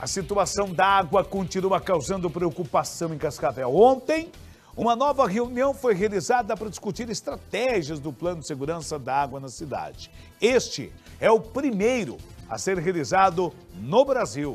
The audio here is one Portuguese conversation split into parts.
A situação da água continua causando preocupação em Cascavel. Ontem, uma nova reunião foi realizada para discutir estratégias do Plano de Segurança da Água na cidade. Este é o primeiro a ser realizado no Brasil.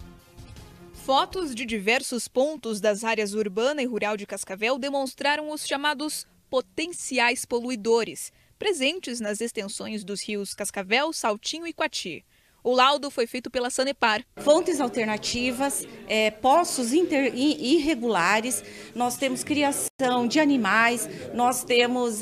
Fotos de diversos pontos das áreas urbana e rural de Cascavel demonstraram os chamados potenciais poluidores, presentes nas extensões dos rios Cascavel, Saltinho e Coati. O laudo foi feito pela Sanepar. Fontes alternativas, poços irregulares, nós temos criação de animais, nós temos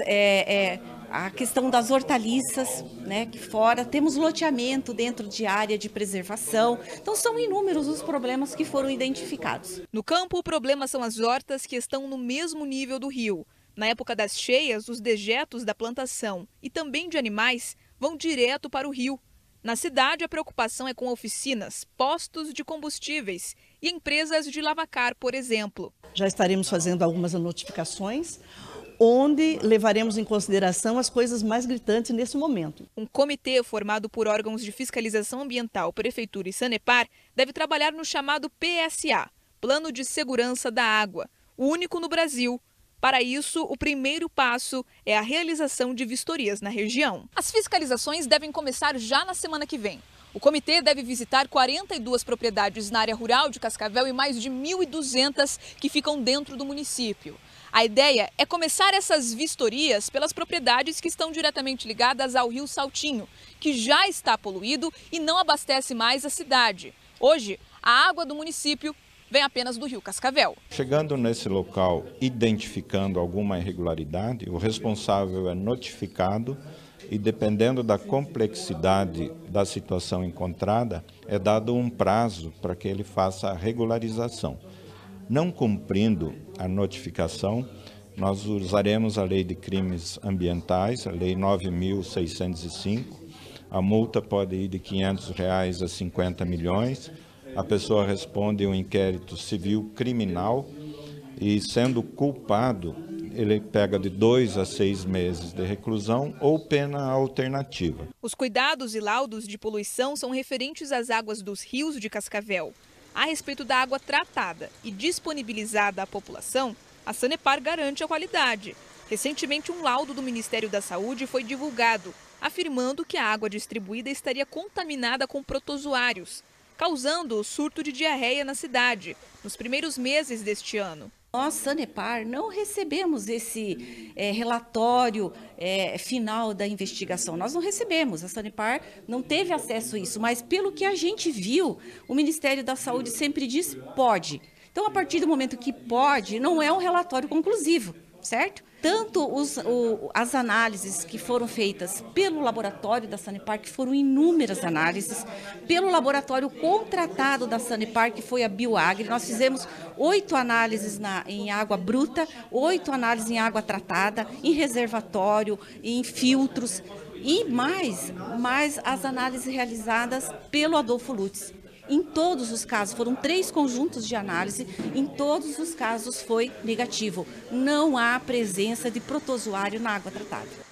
a questão das hortaliças, né, que fora, temos loteamento dentro de área de preservação. Então são inúmeros os problemas que foram identificados. No campo, o problema são as hortas que estão no mesmo nível do rio. Na época das cheias, os dejetos da plantação e também de animais vão direto para o rio. Na cidade, a preocupação é com oficinas, postos de combustíveis e empresas de lavacar, por exemplo. Já estaremos fazendo algumas notificações, onde levaremos em consideração as coisas mais gritantes nesse momento. Um comitê formado por órgãos de fiscalização ambiental, prefeitura e Sanepar deve trabalhar no chamado PSA, Plano de Segurança da Água, o único no Brasil. Para isso, o primeiro passo é a realização de vistorias na região. As fiscalizações devem começar já na semana que vem. O comitê deve visitar 42 propriedades na área rural de Cascavel e mais de 1.200 que ficam dentro do município. A ideia é começar essas vistorias pelas propriedades que estão diretamente ligadas ao rio Saltinho, que já está poluído e não abastece mais a cidade. Hoje, a água do município vem apenas do rio Cascavel. Chegando nesse local, identificando alguma irregularidade, o responsável é notificado e, dependendo da complexidade da situação encontrada, é dado um prazo para que ele faça a regularização. Não cumprindo a notificação, nós usaremos a Lei de Crimes Ambientais, a Lei 9.605. A multa pode ir de R$ 500 a 50 milhões. A pessoa responde um inquérito civil criminal e, sendo culpado, ele pega de 2 a 6 meses de reclusão ou pena alternativa. Os cuidados e laudos de poluição são referentes às águas dos rios de Cascavel. A respeito da água tratada e disponibilizada à população, a Sanepar garante a qualidade. Recentemente, um laudo do Ministério da Saúde foi divulgado, afirmando que a água distribuída estaria contaminada com protozoários, causando o surto de diarreia na cidade, nos primeiros meses deste ano. Nós, Sanepar, não recebemos esse relatório final da investigação. Nós não recebemos, a Sanepar não teve acesso a isso, mas pelo que a gente viu, o Ministério da Saúde sempre diz pode. Então, a partir do momento que pode, não é um relatório conclusivo, certo? Tanto as análises que foram feitas pelo laboratório da Sanepar, que foram inúmeras análises, pelo laboratório contratado da Sanepar, que foi a Bioagri, nós fizemos 8 análises em água bruta, 8 análises em água tratada, em reservatório, em filtros, e mais as análises realizadas pelo Adolfo Lutz. Em todos os casos, foram 3 conjuntos de análise, em todos os casos foi negativo. Não há presença de protozoário na água tratada.